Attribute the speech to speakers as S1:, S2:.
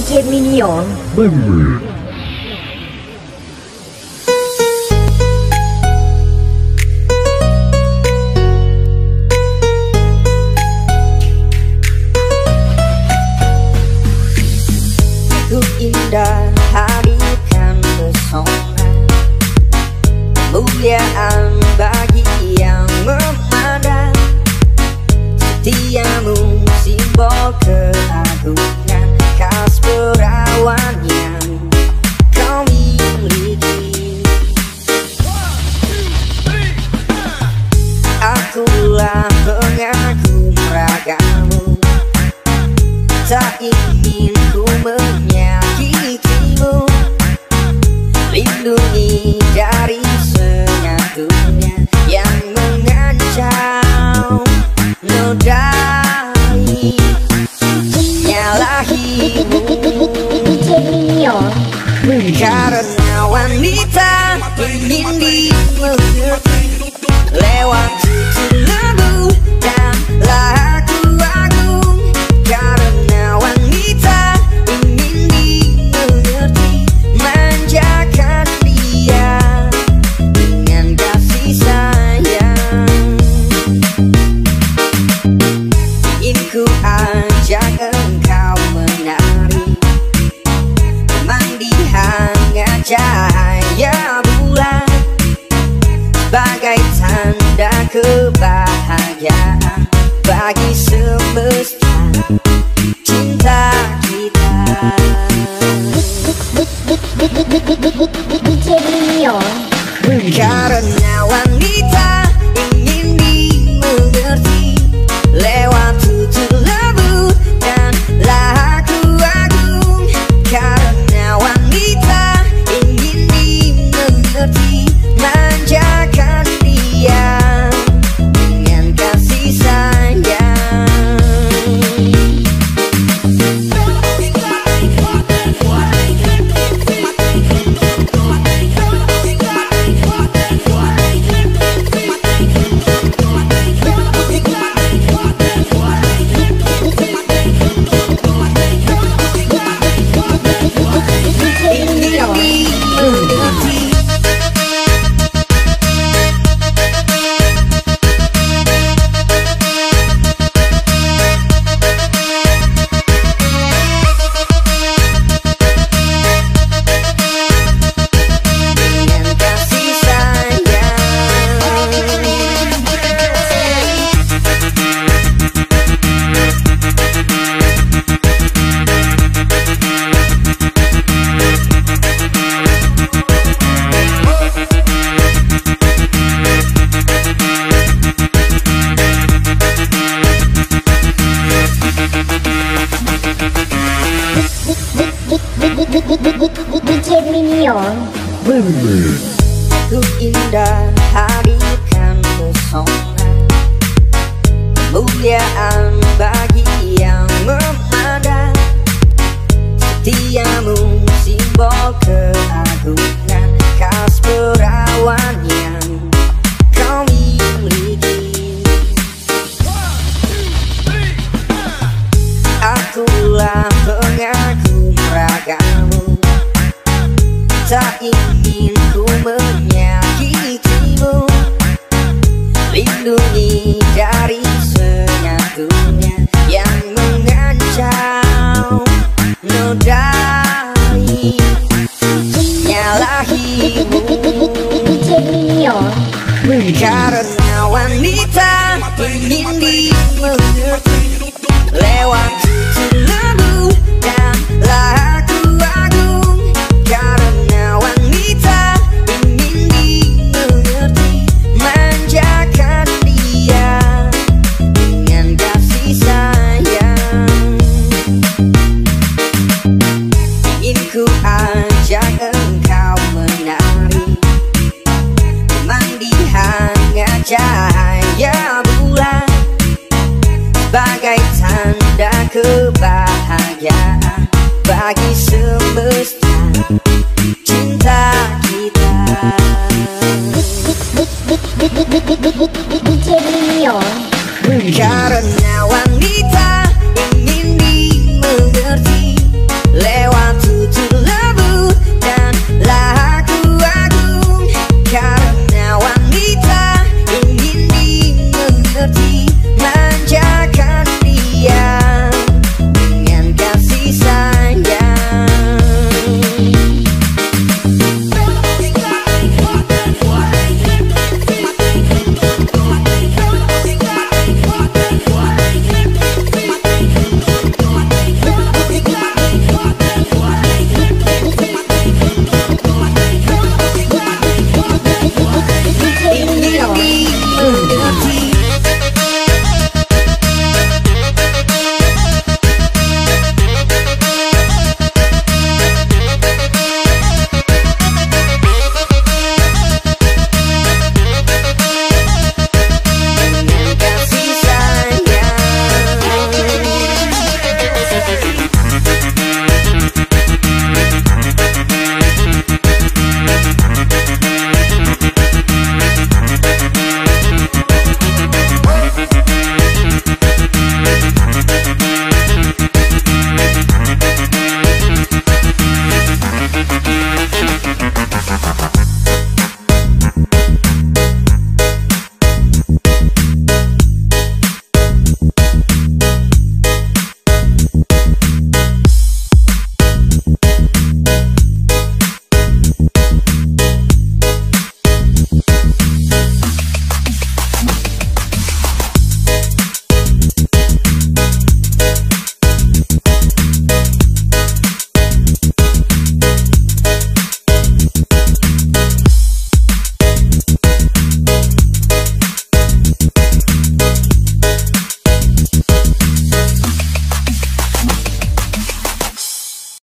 S1: Minion.
S2: Ku indah hadirkan pesona, kemuliaan bagi yang memandang. Setiamu simbol keagungan, khas perawan yang kau miliki. Akulah pengagum ragamu, tak ingin ku menyakitimu. Lindungi dari sengadunya yang mengancam nodai nyalahimu. Karena wanita ingin dimengerti lewat tutur lagu dan lagu agung. Karena wanita ingin dimengerti, manjakan dia dengan kasih sayang. Ingin ku ajak engkau menari, mandi hangat cahaya bulan, sebagai tanda kebahagiaan bagi semesta cinta kita. Karena wanita ingin dimengerti lewat tutur lagu dan lagu agung. Karena wanita ingin dimengerti, manjakan dia dengan kasih sayang. Ku indah hadirkan pesona, kemuliaan bagi yang memandang. Setiamu simbol keagungan, khas perawan yang kau miliki. Akulah pengagum ragamu, tak ingin ku menyakitimu. Lindungi dari sengadunya yang mengancam nodai nyalahimu. Karena wanita ingin dimengerti lewat tutur lagu dan lagu agung. Karena wanita ingin dimengerti, manjakan dia dengan kasih sayang. Ingin ku ajak engkau menari, mandi hangat cahaya bulan, sebagai tanda kebahagiaan bagi semesta cinta kita. Karena wanita